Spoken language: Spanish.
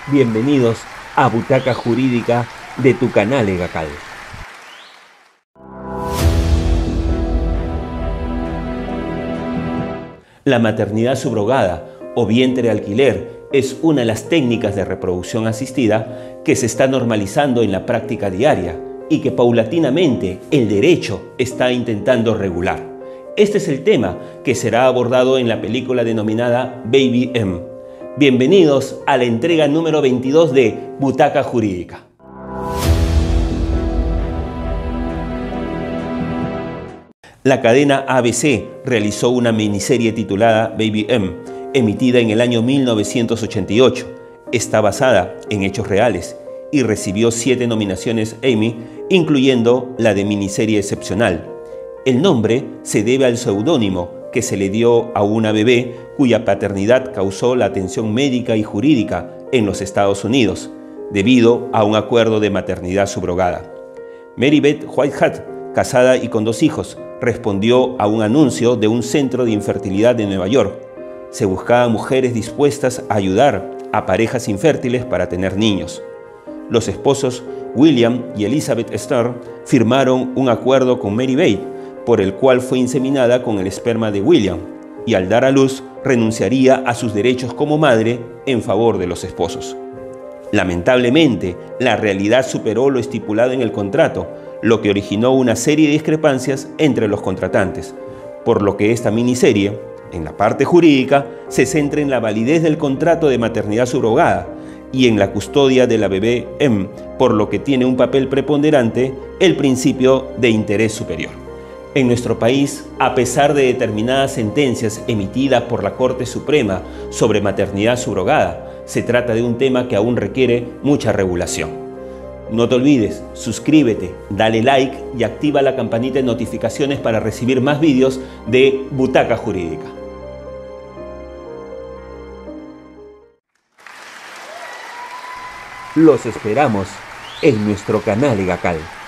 Bienvenidos a Butaca Jurídica de tu canal EGACAL. La maternidad subrogada o vientre de alquiler es una de las técnicas de reproducción asistida que se está normalizando en la práctica diaria y que paulatinamente el derecho está intentando regular. Este es el tema que será abordado en la película denominada Baby M. Bienvenidos a la entrega número 22 de Butaca Jurídica. La cadena ABC realizó una miniserie titulada Baby M, emitida en el año 1988. Está basada en hechos reales y recibió 7 nominaciones Emmy, incluyendo la de miniserie excepcional. El nombre se debe al seudónimo que se le dio a una bebé cuya paternidad causó la atención médica y jurídica en los Estados Unidos, debido a un acuerdo de maternidad subrogada. Mary Beth Whitehead, casada y con 2 hijos, respondió a un anuncio de un centro de infertilidad de Nueva York. Se buscaban mujeres dispuestas a ayudar a parejas infértiles para tener niños. Los esposos William y Elizabeth Stern firmaron un acuerdo con Mary Beth, por el cual fue inseminada con el esperma de William, y al dar a luz renunciaría a sus derechos como madre en favor de los esposos. Lamentablemente, la realidad superó lo estipulado en el contrato, lo que originó una serie de discrepancias entre los contratantes, por lo que esta miniserie, en la parte jurídica, se centra en la validez del contrato de maternidad subrogada y en la custodia de la bebé M, por lo que tiene un papel preponderante el principio de interés superior. En nuestro país, a pesar de determinadas sentencias emitidas por la Corte Suprema sobre maternidad subrogada, se trata de un tema que aún requiere mucha regulación. No te olvides, suscríbete, dale like y activa la campanita de notificaciones para recibir más vídeos de Butaca Jurídica. Los esperamos en nuestro canal EGACAL.